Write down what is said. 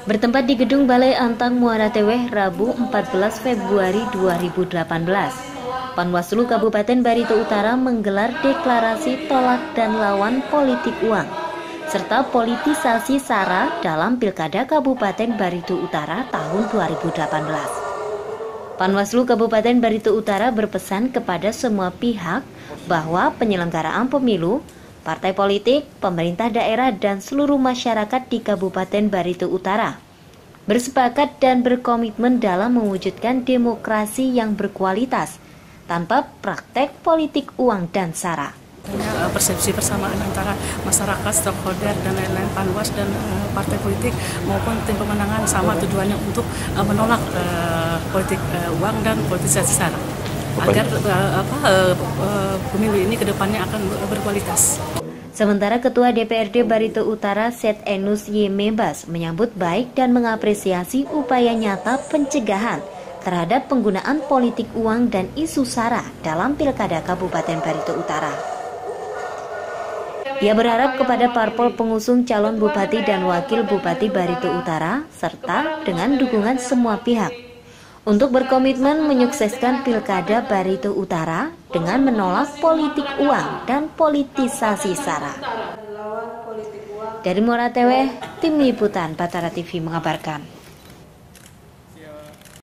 bertempat di Gedung Balai Antang Muara Teweh Rabu 14 Februari 2018. Panwaslu Kabupaten Barito Utara menggelar deklarasi tolak dan lawan politik uang serta politisasi SARA dalam Pilkada Kabupaten Barito Utara tahun 2018. Panwaslu Kabupaten Barito Utara berpesan kepada semua pihak bahwa penyelenggaraan pemilu, partai politik, pemerintah daerah, dan seluruh masyarakat di Kabupaten Barito Utara bersepakat dan berkomitmen dalam mewujudkan demokrasi yang berkualitas tanpa praktek politik uang dan SARA. Persepsi persamaan antara masyarakat, stakeholder, dan lain-lain, Panwas dan partai politik maupun tim pemenangan sama tujuannya untuk menolak politik uang dan politisasi SARA agar pemilu ini kedepannya akan berkualitas. Sementara Ketua DPRD Barito Utara Set Enus Y. Mebas menyambut baik dan mengapresiasi upaya nyata pencegahan terhadap penggunaan politik uang dan isu SARA dalam Pilkada Kabupaten Barito Utara. Ia berharap kepada parpol pengusung calon Bupati dan Wakil Bupati Barito Utara serta dengan dukungan semua pihak untuk berkomitmen menyukseskan Pilkada Barito Utara dengan menolak politik uang dan politisasi SARA. Dari Muara Teweh, Tim Liputan Batara TV mengabarkan.